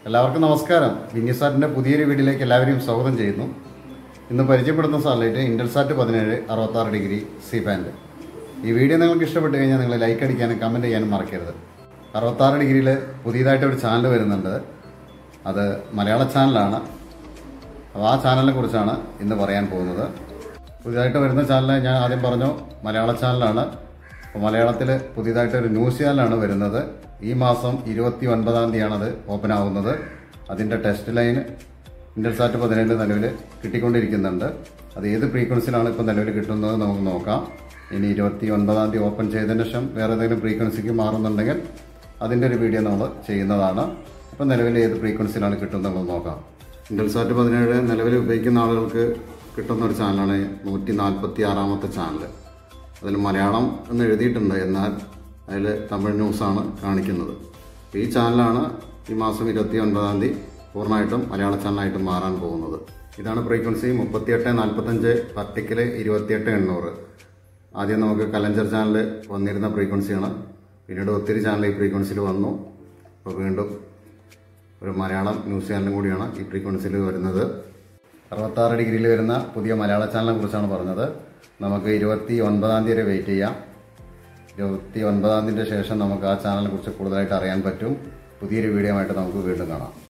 എല്ലാവർക്കും നമസ്കാരം. വിന്യസാറ്റിൻ്റെ പുതിയൊരു വീഡിയോയിലേക്ക് എല്ലാവരെയും സ്വാഗതം ചെയ്യുന്നു. ഇന്ന് പരിചയപ്പെടുന്ന satellite Intelsat 17 66 degree C band. ഈ വീഡിയോ നിങ്ങൾക്ക് ഇഷ്ടപ്പെട്ട് കഴിഞ്ഞാൽ നിങ്ങൾ ലൈക്ക് അടിക്കാനും കമൻറ്റ് ചെയ്യാനും മറക്കരുത്. 66 ഡിഗ്രിയിൽ പുതിയതായിട്ടൊരു ചാനൽ വരുന്നുണ്ട്. അത് മലയാള ചാനലാണ്. അപ്പോൾ ആ ചാനലിനെ കുറിച്ചാണ് ഇന്ന് പറയാൻ പോകുന്നത്. പുതിയതായിട്ട് വരുന്ന ചാനൽ ഞാൻ ആദ്യം പറഞ്ഞു മലയാള ചാനലാണ്. അപ്പോൾ മലയാളത്തിൽ പുതിയതായിട്ടൊരു ന്യൂസ് ചാനലാണ് വരുന്നത്. ഈ മാസം 29-ാം തീയതിയാണത് ഓപ്പൺ ആവുന്നത്. അതിൻ്റെ ടെസ്റ്റ് ലൈൻ ഇൻ്റൽസാറ്റ് 17 നിലവിൽ കിട്ടിക്കൊണ്ടിരിക്കുന്നുണ്ട്. അത് ഏത് ഫ്രീക്വൻസിയിലാണ് ഇപ്പോൾ നിലവിൽ കിട്ടുന്നത് നമുക്ക് നോക്കാം. ഇനി 29-ാം തീയതി ഓപ്പൺ ചെയ്തതിന് ശേഷം വേറെ ഏതെങ്കിലും ഫ്രീക്വൻസിക്ക് മാറുന്നുണ്ടെങ്കിൽ അതിൻ്റെ ഒരു വീഡിയോ നമ്മൾ ചെയ്യുന്നതാണ്. ഇപ്പോൾ നിലവിൽ ഏത് ഫ്രീക്വൻസിയിലാണ് കിട്ടുന്നത് നോക്കാം. ഇൻ്റൽസാറ്റ് 17 നിലവിൽ ഉപയോഗിക്കുന്ന ആളുകൾക്ക് കിട്ടുന്ന ഒരു ചാനലാണ് 146-ാമത്തെ ചാനൽ. അതിൽ മലയാളം എന്ന് എഴുതിയിട്ടുണ്ട്, എന്നാൽ അതിൽ തമിഴ് ന്യൂസാണ് കാണിക്കുന്നത്. ഈ ചാനലാണ് ഈ മാസം 29-ാം തീയതി പൂർണ്ണമായിട്ടും മലയാള ചാനലായിട്ട് മാറാൻ പോകുന്നത്. ഇതാണ് ഫ്രീക്വൻസി 3845 വെർട്ടിക്കൽ 28800. ആദ്യം നമുക്ക് കലഞ്ചർ ചാനൽ വന്നിരുന്ന ഫ്രീക്വൻസിയാണ്. പിന്നീട് ഒത്തിരി ചാനൽ ഈ ഫ്രീക്വൻസിയിൽ വന്നു. അപ്പോൾ വീണ്ടും ഒരു മലയാളം ന്യൂസ് ചാനലും കൂടിയാണ് ഈ ഫ്രീക്വൻസിയിൽ വരുന്നത്. 66 ഡിഗ്രിയിൽ വരുന്ന പുതിയ മലയാള ചാനലിനെ കുറിച്ചാണ് പറഞ്ഞത്. നമുക്ക് 29-ാം തീയതി വരെ വെയിറ്റ് ചെയ്യാം. 29-ാം തീയതിൻ്റെ ശേഷം നമുക്ക് ആ ചാനലിനെ കുറിച്ച് കൂടുതലായിട്ട് അറിയാൻ പറ്റും. പുതിയൊരു വീഡിയോ ആയിട്ട് നമുക്ക് വീണ്ടും കാണാം.